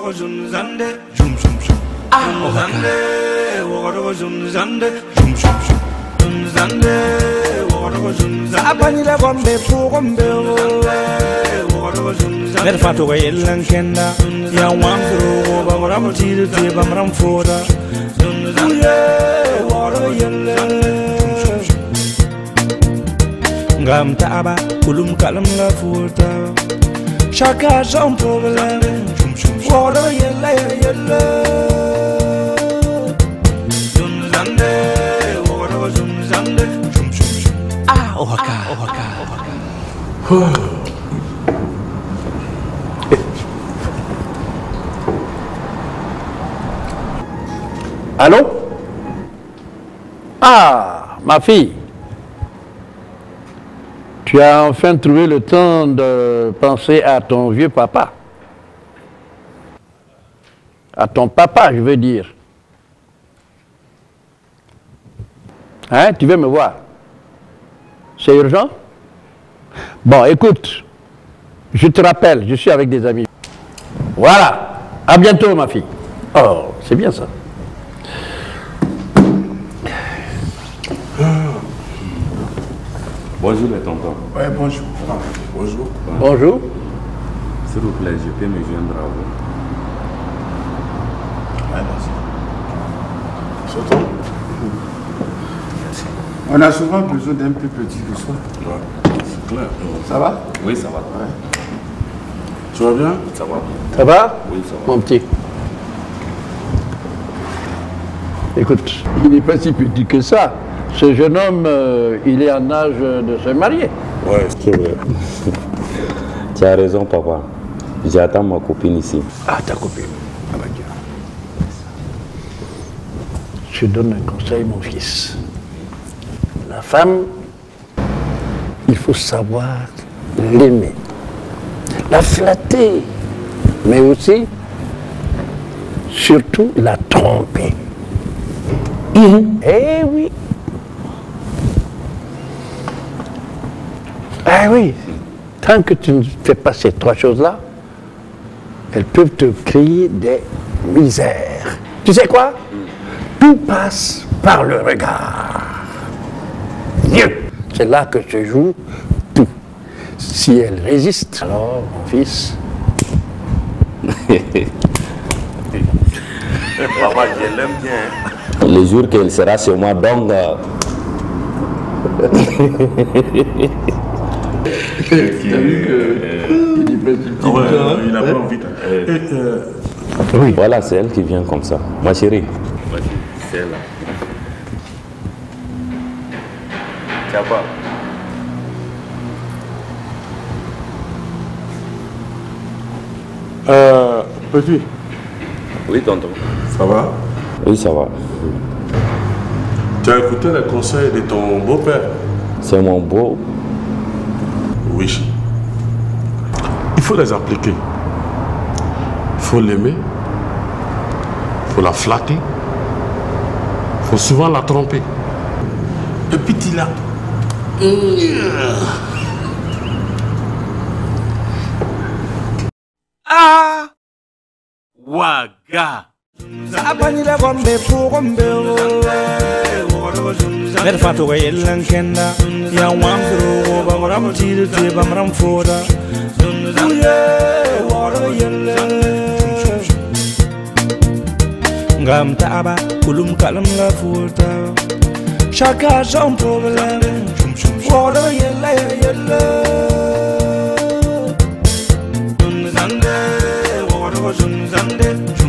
Ngam taaba kulum kalam la furta chacun a son problème woro yella yella zunzande woro zunzande ohaka Allô? Ah, ma fille. Tu as enfin trouvé le temps de penser à ton vieux papa. À ton papa, je veux dire. Hein, tu veux me voir? C'est urgent? Bon, écoute, je te rappelle, je suis avec des amis. Voilà, à bientôt ma fille. Oh, c'est bien ça. Bonjour les tontons. Ouais, bonjour. Bonjour. Bonjour. S'il vous plaît, je peux me joindre à vous. Ouais, merci. Surtout. On a souvent besoin d'un plus petit que soi. Ouais, c'est clair. Ça va? Oui, ça va. Ouais. Tu vas bien? Ça va. Ça va? Oui, ça va. Mon petit. Écoute, il n'est pas si petit que ça. Ce jeune homme, il est en âge de se marier. Ouais, c'est vrai. Tu as raison, papa. J'attends ma copine ici. Ah, ta copine. Ah bah tiens. Je donne un conseil, mon fils. La femme, il faut savoir l'aimer, la flatter, mais aussi, surtout, la tromper. Eh oui. Ah oui, tant que tu ne fais pas ces trois choses-là, elles peuvent te créer des misères. Tu sais quoi? Tout passe par le regard. C'est là que se joue tout. Si elle résiste, alors, mon fils... Papa, je l'aime bien. Le jour qu'elle sera chez moi, donc... T'as vu qu'il est petit, il a pas envie. Oui. Voilà, c'est elle qui vient comme ça. Ma chérie. C'est elle là. Tiens pas. Petit. Oui, tonton. Ça va? Oui, ça va. Tu as écouté les conseils de ton beau-père? C'est mon beau. Oui. Il faut les appliquer. Il faut l'aimer. Il faut la flatter. Il faut souvent la tromper. Et puis tu l'as. Ah Waga Abanyira bombe pugombe Nerfato ga yellan kenda Ya wamfuru bamaram tiru te bamaram foda Uye waro yelle Ngam taaba kulum kalam la furta Chacun a son problème Waro yelle yelle Zunzande, waro zunzande